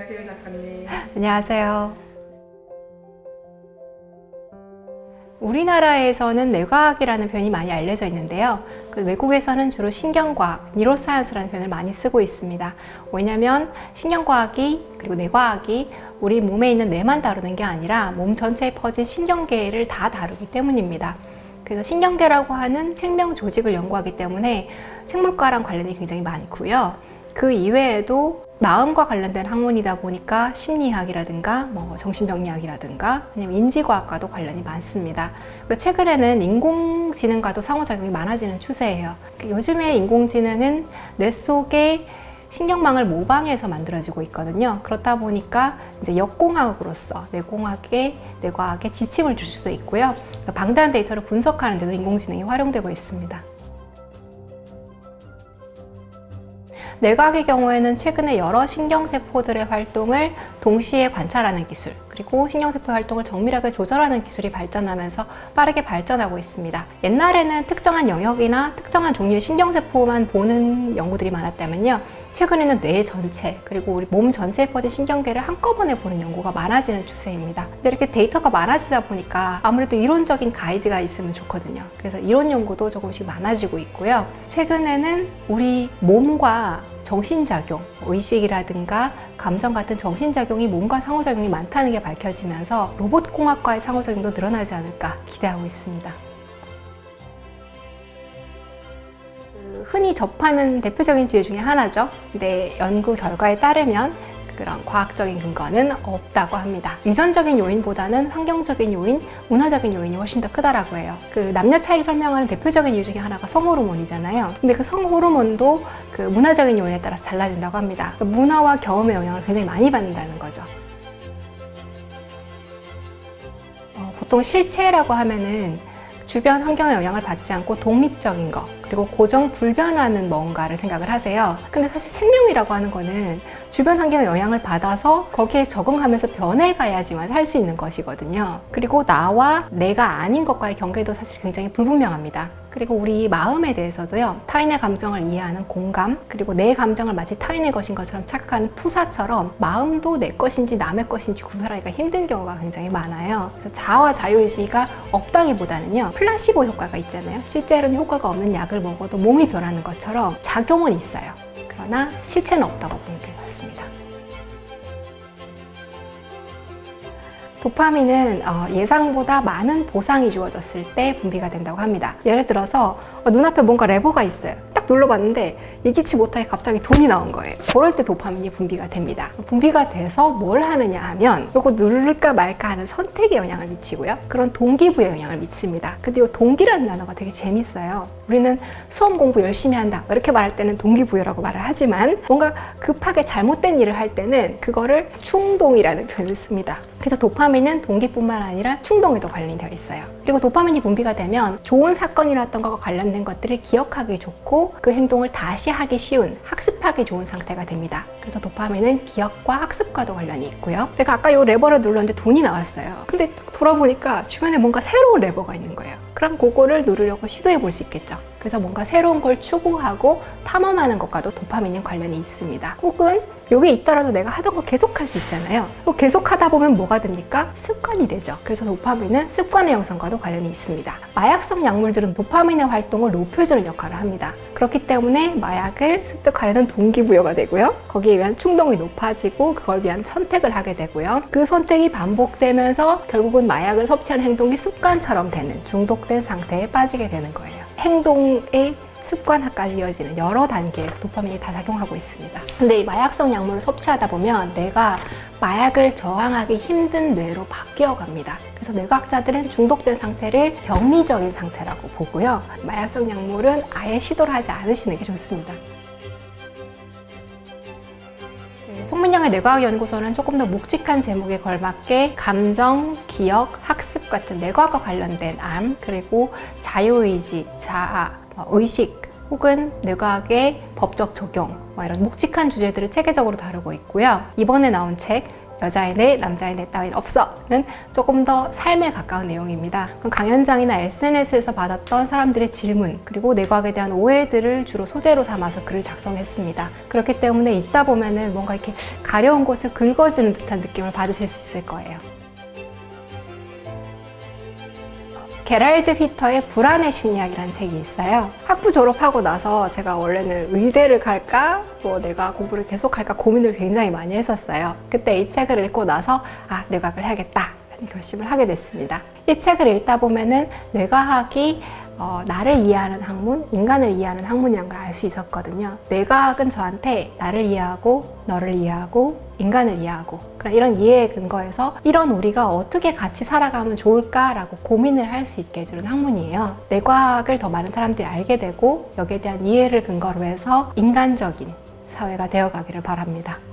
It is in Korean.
안녕하세요, 작가님. 안녕하세요. 우리나라에서는 뇌과학이라는 표현이 많이 알려져 있는데요. 외국에서는 주로 신경과학, 뉴로사이언스라는 표현을 많이 쓰고 있습니다. 왜냐하면 신경과학이 그리고 뇌과학이 우리 몸에 있는 뇌만 다루는 게 아니라 몸 전체에 퍼진 신경계를 다 다루기 때문입니다. 그래서 신경계라고 하는 생명 조직을 연구하기 때문에 생물과랑 관련이 굉장히 많고요. 그 이외에도 마음과 관련된 학문이다 보니까 심리학이라든가 정신병리학이라든가 아니면 인지과학과도 관련이 많습니다. 최근에는 인공지능과도 상호작용이 많아지는 추세예요. 요즘에 인공지능은 뇌 속에 신경망을 모방해서 만들어지고 있거든요. 그렇다 보니까 이제 역공학으로서 뇌과학에 지침을 줄 수도 있고요. 방대한 데이터를 분석하는 데도 인공지능이 활용되고 있습니다. 뇌과학의 경우에는 최근에 여러 신경세포들의 활동을 동시에 관찰하는 기술, 그리고 신경세포의 활동을 정밀하게 조절하는 기술이 발전하면서 빠르게 발전하고 있습니다. 옛날에는 특정한 영역이나 특정한 종류의 신경세포만 보는 연구들이 많았다면요. 최근에는 뇌 전체, 그리고 우리 몸 전체에 퍼진 신경계를 한꺼번에 보는 연구가 많아지는 추세입니다. 근데 이렇게 데이터가 많아지다 보니까 아무래도 이론적인 가이드가 있으면 좋거든요. 그래서 이론 연구도 조금씩 많아지고 있고요. 최근에는 우리 몸과 정신작용, 의식이라든가 감정 같은 정신작용이 몸과 상호작용이 많다는 게 밝혀지면서 로봇공학과의 상호작용도 늘어나지 않을까 기대하고 있습니다. 흔히 접하는 대표적인 주제 중에 하나죠. 근데 연구 결과에 따르면 그런 과학적인 근거는 없다고 합니다. 유전적인 요인보다는 환경적인 요인, 문화적인 요인이 훨씬 더 크다라고 해요. 남녀 차이를 설명하는 대표적인 이유 중에 하나가 성호르몬이잖아요. 근데 그 성호르몬도 문화적인 요인에 따라서 달라진다고 합니다. 문화와 경험의 영향을 굉장히 많이 받는다는 거죠. 보통 실체라고 하면은 주변 환경의 영향을 받지 않고 독립적인 거, 그리고 고정 불변하는 뭔가를 생각을 하세요. 근데 사실 생명이라고 하는 거는 주변 환경의 영향을 받아서 거기에 적응하면서 변해가야지만 살 수 있는 것이거든요. 그리고 나와 내가 아닌 것과의 경계도 사실 굉장히 불분명합니다. 그리고 우리 마음에 대해서도요, 타인의 감정을 이해하는 공감, 그리고 내 감정을 마치 타인의 것인 것처럼 착각하는 투사처럼 마음도 내 것인지 남의 것인지 구별하기가 힘든 경우가 굉장히 많아요. 그래서 자아와 자유의지가 없다기보다는요, 플라시보 효과가 있잖아요. 실제로는 효과가 없는 약을 먹어도 몸이 변하는 것처럼 작용은 있어요. 그러나 실체는 없다고 보는 게 맞습니다. 도파민은 예상보다 많은 보상이 주어졌을 때 분비가 된다고 합니다. 예를 들어서 눈앞에 뭔가 레버가 있어요. 딱 눌러봤는데 예기치 못하게 갑자기 돈이 나온 거예요. 그럴 때 도파민이 분비가 됩니다. 분비가 돼서 뭘 하느냐 하면 이거 누를까 말까 하는 선택에 영향을 미치고요. 그런 동기부여에 영향을 미칩니다. 근데 이 동기라는 단어가 되게 재밌어요. 우리는 수험 공부 열심히 한다 이렇게 말할 때는 동기부여라고 말을 하지만 뭔가 급하게 잘못된 일을 할 때는 그거를 충동이라는 표현을 씁니다. 그래서 도파민은 동기뿐만 아니라 충동에도 관련이 되어 있어요. 그리고 도파민이 분비가 되면 좋은 사건이었던 것과 관련된 것들을 기억하기 좋고 그 행동을 다시 하기 쉬운, 학습하기 좋은 상태가 됩니다. 그래서 도파민은 기억과 학습과도 관련이 있고요. 내가 아까 이 레버를 눌렀는데 돈이 나왔어요. 근데 돌아보니까 주변에 뭔가 새로운 레버가 있는 거예요. 그럼 그거를 누르려고 시도해 볼 수 있겠죠. 그래서 뭔가 새로운 걸 추구하고 탐험하는 것과도 도파민이 관련이 있습니다. 혹은 여기 있더라도 내가 하던 거 계속 할 수 있잖아요. 계속 하다 보면 뭐가 됩니까? 습관이 되죠. 그래서 도파민은 습관의 형성과도 관련이 있습니다. 마약성 약물들은 도파민의 활동을 높여주는 역할을 합니다. 그렇기 때문에 마약을 습득하려는 동기부여가 되고요. 거기에 의한 충동이 높아지고 그걸 위한 선택을 하게 되고요. 그 선택이 반복되면서 결국은 마약을 섭취하는 행동이 습관처럼 되는 중독된 상태에 빠지게 되는 거예요. 행동의 습관화까지 이어지는 여러 단계에서 도파민이 다 작용하고 있습니다. 근데 이 마약성 약물을 섭취하다 보면 뇌가 마약을 저항하기 힘든 뇌로 바뀌어 갑니다. 그래서 뇌과학자들은 중독된 상태를 병리적인 상태라고 보고요. 마약성 약물은 아예 시도를 하지 않으시는 게 좋습니다. 송민영의 뇌과학연구소는 조금 더 묵직한 제목에 걸맞게 감정, 기억, 학습 같은 뇌과학과 관련된 암, 그리고 자유의지, 자아, 의식, 혹은 뇌과학의 법적 적용 이런 묵직한 주제들을 체계적으로 다루고 있고요. 이번에 나온 책 여자의 내, 남자의 내 따윈 없어는 조금 더 삶에 가까운 내용입니다. 강연장이나 SNS에서 받았던 사람들의 질문 그리고 내과학에 대한 오해들을 주로 소재로 삼아서 글을 작성했습니다. 그렇기 때문에 읽다 보면은 뭔가 이렇게 가려운 곳을 긁어주는 듯한 느낌을 받으실 수 있을 거예요. 게랄드 휘터의 불안의 심리학이라는 책이 있어요. 학부 졸업하고 나서 제가 원래는 의대를 갈까 뭐 내가 공부를 계속할까 고민을 굉장히 많이 했었어요. 그때 이 책을 읽고 나서 뇌과학을 해야겠다 라는 결심을 하게 됐습니다. 이 책을 읽다 보면은 뇌과학이 나를 이해하는 학문, 인간을 이해하는 학문이라는 걸 알 수 있었거든요. 뇌과학은 저한테 나를 이해하고 너를 이해하고 인간을 이해하고 그런 이런 이해에 근거해서 이런 우리가 어떻게 같이 살아가면 좋을까라고 고민을 할 수 있게 해주는 학문이에요. 뇌과학을 더 많은 사람들이 알게 되고 여기에 대한 이해를 근거로 해서 인간적인 사회가 되어가기를 바랍니다.